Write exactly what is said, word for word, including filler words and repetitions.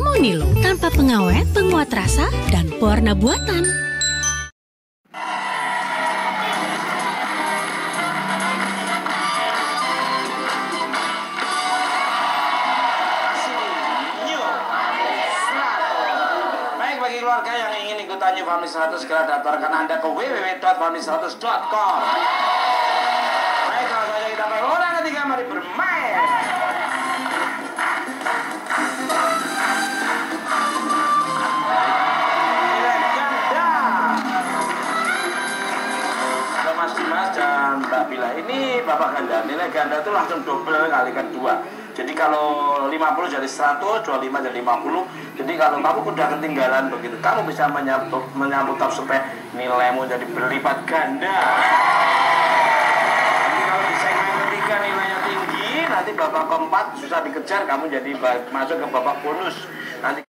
Monilo, tanpa pengawet, penguat rasa, dan pewarna buatan. Bagi keluarga yang ingin ikutan New Family seratus, segera daftarkan Anda ke w w w titik family seratus titik com. Baik, kalau saja kita mulai. Orang ketiga, mari bermain. Nilai ganda. Halo Mas Dimas dan Mbak Bila, ini Bapak Ganda. Nilai ganda itu langsung double kalikan dua. Jadi kalau lima puluh jadi seratus, dua puluh lima jadi lima puluh. Jadi kalau kamu udah ketinggalan begitu, kamu bisa menyambut menyambut supaya nilaimu jadi berlipat ganda. Jadi kalau di segmen ketiga nilainya tinggi, nanti babak keempat susah dikejar, kamu jadi masuk ke babak bonus. Nanti